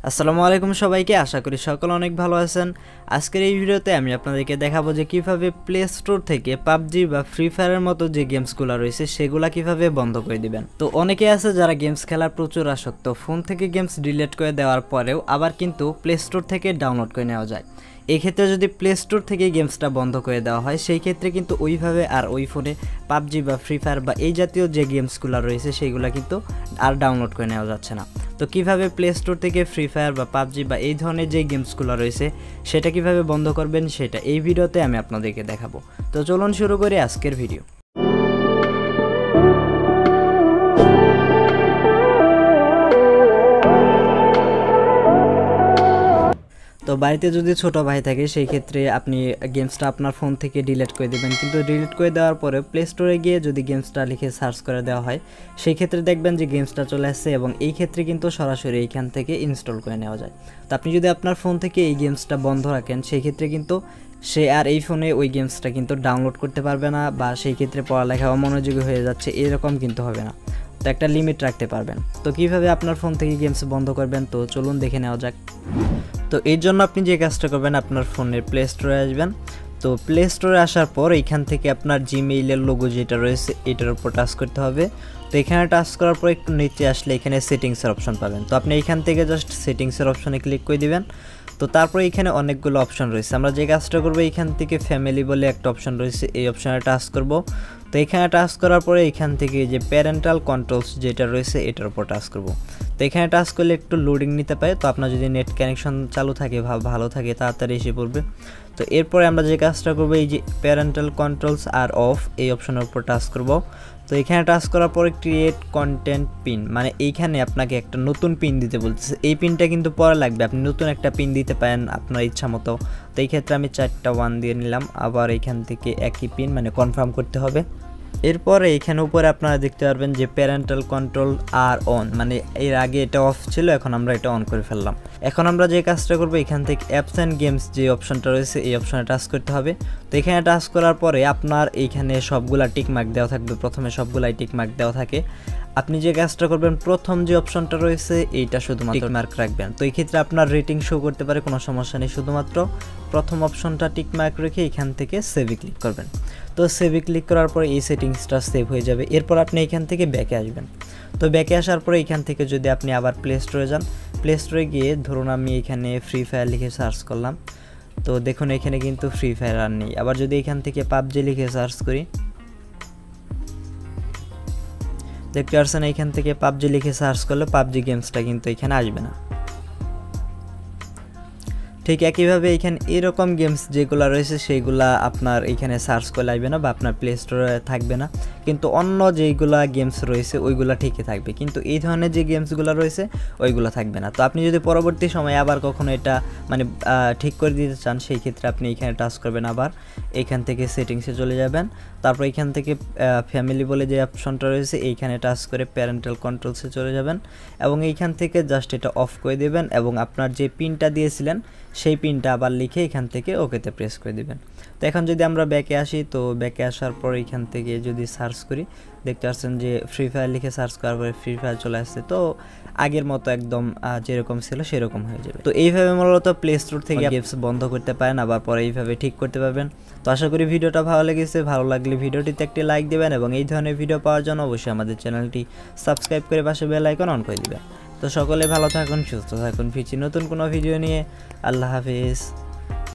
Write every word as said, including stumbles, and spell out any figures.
আসসালামু আলাইকুম সবাইকে, আশা করি সকলে অনেক ভালো আছেন। আজকের এই ভিডিওতে আমি আপনাদেরকে দেখাবো যে কিভাবে প্লে স্টোর থেকে পাবজি বা ফ্রি ফায়ারের মতো যে গেমসগুলো রয়েছে সেগুলা কিভাবে বন্ধ করে দিবেন। তো অনেকে আছে যারা গেমস খেলার প্রচুর আসক্ত, ফোন থেকে গেমস ডিলিট করে দেওয়ার পরেও আবার কিন্তু প্লে স্টোর থেকে ডাউনলোড করে নেওয়া যায়। এই ক্ষেত্রে যদি প্লে স্টোর থেকে গেমসটা বন্ধ করে দেওয়া হয় সেই ক্ষেত্রে কিন্তু ওইভাবে আর ওই ফোনে পাবজি বা ফ্রি ফায়ার বা এই জাতীয় যে গেমসগুলো রয়েছে সেইগুলো কিন্তু আর ডাউনলোড করে নেওয়া যাচ্ছে না। তো কিভাবে প্লে স্টোর থেকে ফ্রি ফায়ার বা পাবজি বা এই ধরনের যে গেমসগুলো রয়েছে সেটা কিভাবে বন্ধ করবেন সেটা এই ভিডিওতে আমি আপনাদেরকে দেখাবো। তো চলুন শুরু করি আজকের ভিডিও। তো বাড়িতে যদি ছোট ভাই থাকে সেই ক্ষেত্রে আপনি গেমসটা আপনার ফোন থেকে ডিলিট করে দেবেন, কিন্তু ডিলিট করে দেওয়ার পরে প্লে স্টোরে গিয়ে যদি গেমসটা লিখে সার্চ করে দেওয়া হয় সেই ক্ষেত্রে দেখবেন যে গেমসটা চলে আসছে এবং এই ক্ষেত্রে কিন্তু সরাসরি এইখান থেকে ইনস্টল করে নেওয়া যায়। তো আপনি যদি আপনার ফোন থেকে এই গেমসটা বন্ধ রাখেন সেই ক্ষেত্রে কিন্তু সে আর এই ফোনে ওই গেমসটা কিন্তু ডাউনলোড করতে পারবে না, বা সেই ক্ষেত্রে পড়ালেখা অমনোযোগী হয়ে যাচ্ছে এরকম কিন্তু হবে না। তো একটা লিমিট রাখতে পারবেন। তো কিভাবে আপনার ফোন থেকে গেমস বন্ধ করবেন তো চলুন দেখে নেওয়া যাক। তো এর জন্য আপনি যে কাজটা করবেন, আপনার ফোনের প্লে স্টোরে আসবেন। তো প্লে স্টোরে আসার পর এইখান থেকে আপনার জিমেইলের লোগো যেটা রয়েছে এটার উপর টাচ করতে হবে। তো এখানে টাচ করার পর একটু নিচে আসলে এখানে সেটিংসের অপশন পাবেন। তো আপনি এইখান থেকে জাস্ট সেটিংসের অপশনে ক্লিক করে দিবেন। তো তারপরে এখানে অনেকগুলো অপশন রয়েছে, আমরা যে কাজটা করবো এইখান থেকে ফ্যামিলি বলে একটা অপশন রয়েছে, এই অপশনে টাচ করব। তো এখানে টাচ করার পরে এখান থেকে যে প্যারেন্টাল কন্ট্রোলস যেটা রয়েছে এটার উপর টাচ করব। তো এখানে টাচ করলে একটু লোডিং নিতে পারে, তো আপনার যদি নেট কানেকশন চালু থাকে ভালো থাকে তাড়াতাড়ি এসে পড়বে। তো এরপরে আমরা যে কাজটা করবো এই যে প্যারেন্টাল কন্ট্রোলস আর অফ এই অপশনের উপর টাচ করব। তো এখানে টাচ করার পরে ক্রিয়েট কন্টেন্ট পিন, মানে এইখানে আপনাকে একটা নতুন পিন দিতে বলতেছে। এই পিনটা কিন্তু পরে লাগবে, আপনি নতুন একটা পিন দিতে পারেন আপনার ইচ্ছা মতো। তো এই ক্ষেত্রে আমি চারটা ওয়ান দিয়ে নিলাম, আবার এখান থেকে একই পিন মানে কনফার্ম করতে হবে। এরপরে এখানে উপরে আপনারা দেখতে পারবেন যে প্যারেন্টাল কন্ট্রোল আর অন, মানে এর আগে এটা অফ ছিল, এখন আমরা এটা অন করে ফেললাম। এখন আমরা যে কাজটা করবো এখান থেকে অ্যাপস অ্যান্ড গেমস যে অপশনটা রয়েছে এই অপশনে টাচ করতে হবে। তো এখানে টাচ করার পরে আপনার এইখানে সবগুলা টিক মার্ক দেওয়া থাকবে, প্রথমে সবগুলাই টিক মার্ক দেওয়া থাকে। আপনি যে কাজটা করবেন প্রথম যে অপশনটা রয়েছে এইটা শুধুমাত্র টিক মার্ক রাখবেন। তো এই ক্ষেত্রে আপনার রেটিং শো করতে পারে, কোনো সমস্যা নেই, শুধুমাত্র প্রথম অপশনটা টিক মার্ক রেখে এখান থেকে সেভে ক্লিক করবেন। তো সেভে ক্লিক করার পর এই সেটিংসটা সেভ হয়ে যাবে। এরপর আপনি এখান থেকে ব্যাকে আসবেন। তো ব্যাকে আসার পরে এখান থেকে যদি আপনি আবার প্লে স্টোরে যান, প্লে স্টোরে গিয়ে ধরুন আমি এখানে ফ্রি ফায়ার লিখে সার্চ করলাম, তো দেখুন এখানে কিন্তু ফ্রি ফায়ার আর নেই। আবার যদি এখান থেকে পাবজি লিখে সার্চ করি, দেখতে পাচ্ছেন এখান থেকে পাবজি লিখে সার্চ করলে পাবজি গেমসটা কিন্তু এখানে আসবে না। ঠিক একইভাবে এখানে এরকম গেমস যেগুলো রয়েছে সেইগুলা আপনার এখানে সার্চ করলে আসবে না বা আপনার প্লে স্টোরে থাকবে না, কিন্তু অন্য যেইগুলা গেমস রয়েছে ওইগুলা ঠিকই থাকবে, কিন্তু এই ধরনের যে গেমসগুলো রয়েছে ওইগুলো থাকবে না। তো আপনি যদি পরবর্তী সময়ে আবার কখনো এটা মানে ঠিক করে দিতে চান সেই ক্ষেত্রে আপনি এখানে টাচ করবেন, আবার এইখান থেকে সেটিংসে চলে যাবেন। তারপর এখান থেকে ফ্যামিলি বলে যে অপশনটা রয়েছে এইখানে টাচ করে প্যারেন্টাল কন্ট্রোলসে চলে যাবেন এবং এইখান থেকে জাস্ট এটা অফ করে দেবেন এবং আপনার যে পিনটা দিয়েছিলেন সেই পিনটা আবার লিখে এখান থেকে ওকেতে প্রেস করে দিবেন। তো এখন যদি আমরা ব্যাকে আসি, তো ব্যাকে আসার পর এখান থেকে যদি সার্চ করি দেখতে পাচ্ছেন যে ফ্রি ফায়ার লিখে সার্চ করার পরে ফ্রি ফায়ার চলে আসছে। তো আগের মতো একদম যেরকম ছিল সেরকম হয়ে যাবে। তো এইভাবে মূলত প্লে স্টোর থেকে গেমস বন্ধ করতে পারেন, আবার পরে এইভাবে ঠিক করতে পারবেন। তো আশা করি ভিডিওটা ভালো লেগেছে, ভালো লাগলে ভিডিওটিতে একটি লাইক দেবেন এবং এই ধরনের ভিডিও পাওয়ার জন্য অবশ্যই আমাদের চ্যানেলটি সাবস্ক্রাইব করে পাশে বেল আইকন অন করে দিবেন। তো সকলে ভালো থাকুন, সুস্থ থাকুন, ফিরছি নতুন কোনো ভিডিও নিয়ে। আল্লাহ হাফিজ।